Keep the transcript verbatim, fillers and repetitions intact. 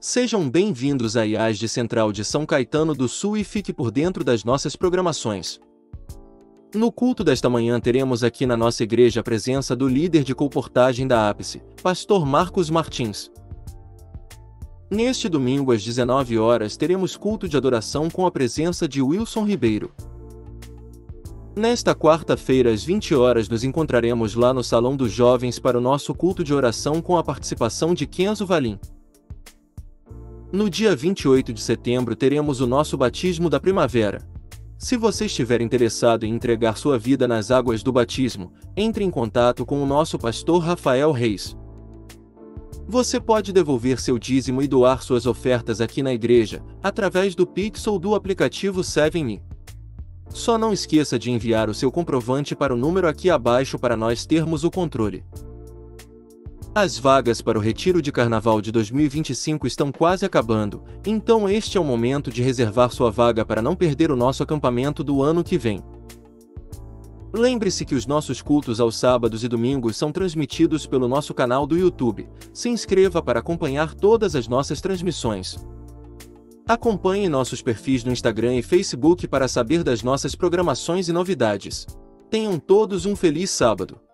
Sejam bem-vindos à I A S de Central de São Caetano do Sul e fique por dentro das nossas programações. No culto desta manhã teremos aqui na nossa igreja a presença do líder de colportagem da Ápice, pastor Marcos Martins. Neste domingo às dezenove horas teremos culto de adoração com a presença de Wilson Ribeiro. Nesta quarta-feira às vinte horas nos encontraremos lá no Salão dos Jovens para o nosso culto de oração com a participação de Kenzo Valim. No dia vinte e oito de setembro teremos o nosso batismo da primavera. Se você estiver interessado em entregar sua vida nas águas do batismo, entre em contato com o nosso pastor Rafael Reis. Você pode devolver seu dízimo e doar suas ofertas aqui na igreja, através do Pix ou do aplicativo Seven Me. Só não esqueça de enviar o seu comprovante para o número aqui abaixo para nós termos o controle. As vagas para o Retiro de Carnaval de dois mil e vinte e cinco estão quase acabando, então este é o momento de reservar sua vaga para não perder o nosso acampamento do ano que vem. Lembre-se que os nossos cultos aos sábados e domingos são transmitidos pelo nosso canal do YouTube. Se inscreva para acompanhar todas as nossas transmissões. Acompanhe nossos perfis no Instagram e Facebook para saber das nossas programações e novidades. Tenham todos um feliz sábado.